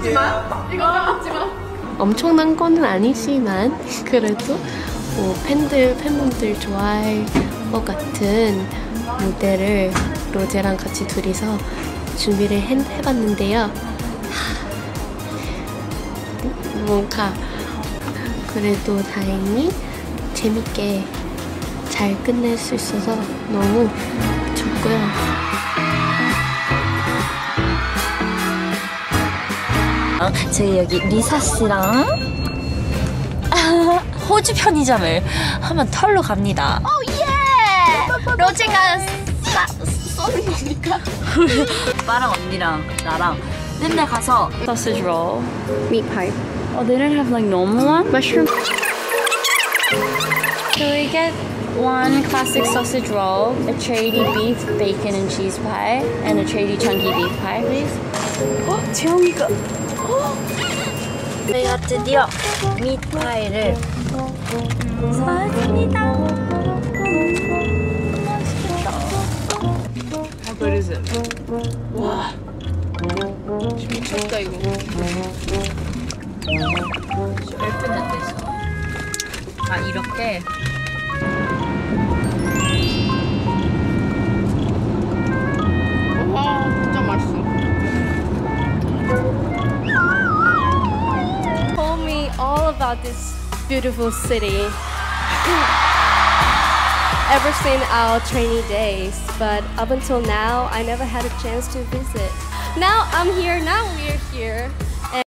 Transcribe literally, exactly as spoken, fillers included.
마. 이거 까먹지 마. 엄청난 건 아니지만 그래도 뭐 팬들 팬분들 좋아할 것 같은 무대를 로제랑 같이 둘이서 준비를 해, 해봤는데요. 뭔가 그래도 다행히 재밌게 잘 끝낼 수 있어서 너무 좋고요. 저희 여기 리사 씨랑 호주 편의점을 한번 털러 갑니다. 오 예! 로제가 쏘는 거니까. 오빠랑 언니랑 나랑 맨날 가서 sausage roll, meat pie, oh they didn't have like normal one? mushroom. So we get one classic sausage roll, a Trady beef, bacon and cheese pie, and a Trady chunky beef pie, please. 어? 재영이가 저희가 드디어 미트파이를 사왔습니다. 맛있겠다. How good is it? 와, 미쳤다 이거. 열두는 돼서 아 이렇게 와, 진짜 맛있어. Told me all about this beautiful city ever since our trainee days, but up until now I never had a chance to visit. Now I'm here, now we're here.